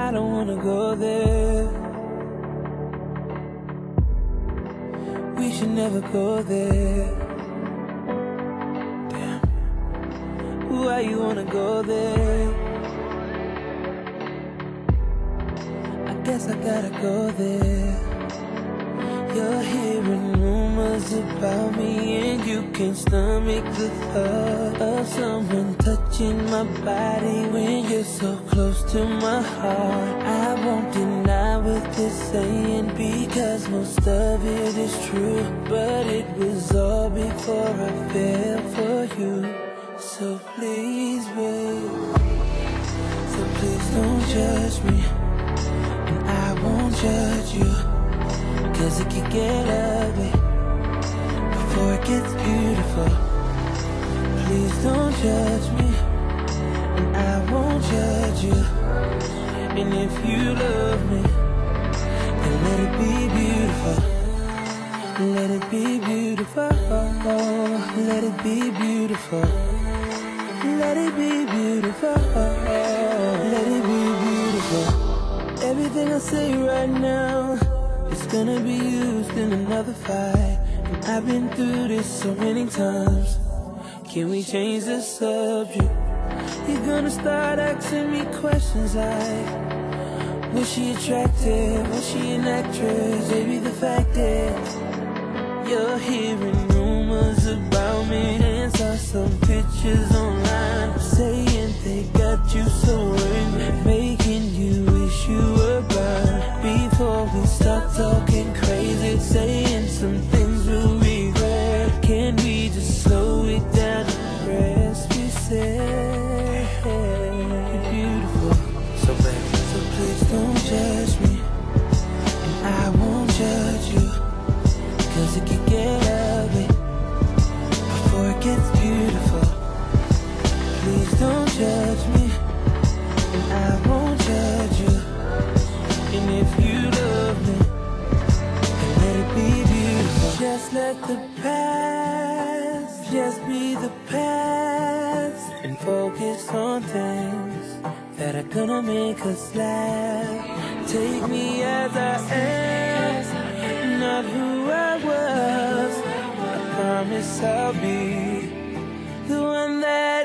I don't wanna go there. We should never go there. Damn. Why you wanna go there? I guess I gotta go there. You're hearing rumors about me, and you can't stomach the thought of someone touching my body when you're so close to my heart. I won't deny what they're saying, because most of it is true, but it was all before I fell for you. So please wait, so please don't judge me, and I won't judge you, 'cause it could get ugly before it gets beautiful. Please don't judge me, and I won't judge you. And if you love me, then let it be beautiful. Let it be beautiful. Let it be beautiful. Let it be beautiful. Let it be beautiful. Everything I say right now, it's gonna be used in another fight. And I've been through this so many times. Can we change the subject? You're gonna start asking me questions like, was she attractive? Was she an actress? Maybe the fact is, you're hearing rumors about me, and saw some pictures online saying they got you so angry, making you wish you were burned. Before we start talking crazy, saying some things we'll regret, can we just slow it down and rest? We said you're beautiful, so baby, so please don't judge me, and I won't judge you, 'cause it can get ugly before it gets beautiful. Please don't judge me, and I won't judge you. And if you love me, then let it be beautiful. Just let the past just be the past, and focus on things that are gonna make us laugh. Take me as I am, not who I was. I promise I'll be the one that